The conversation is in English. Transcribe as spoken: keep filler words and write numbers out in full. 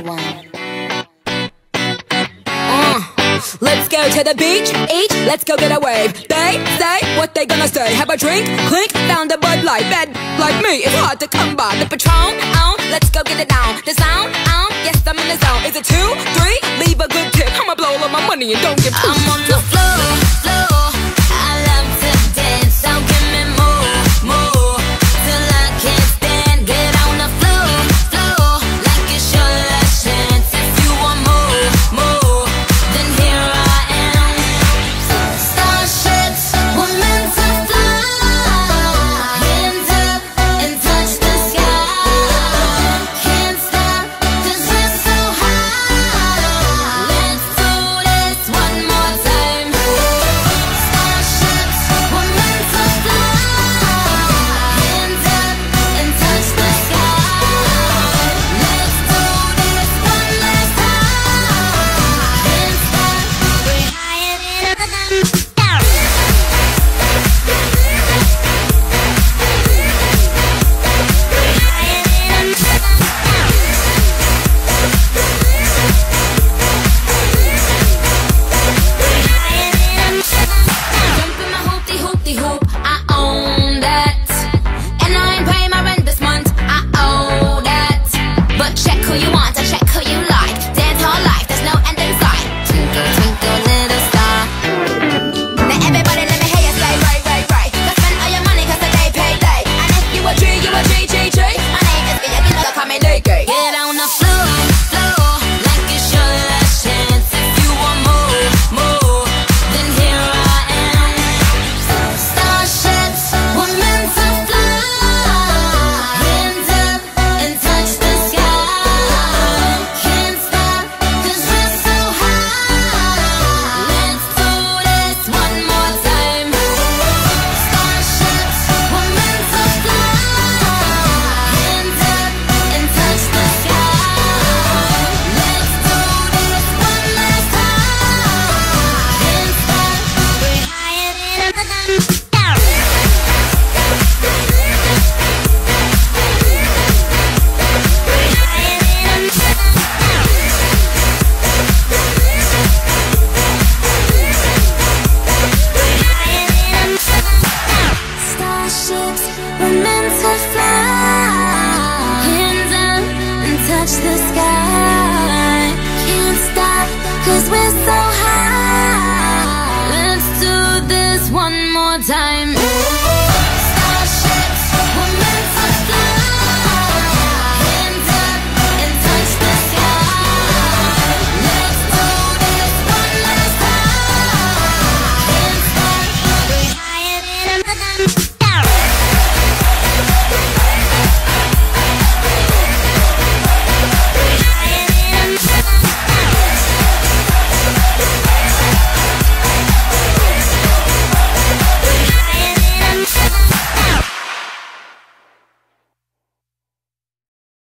RedOne. Let's go to the beach, eat, let's go get a wave. They say what they gonna say. Have a drink, clink, found a Bud Light. Bad like me, it's hard to come by. The patron, on, let's go get it down. The sound, on, yes I'm in the zone. Is it two, three? Leave a good tip. I'ma blow all of my money and don't give two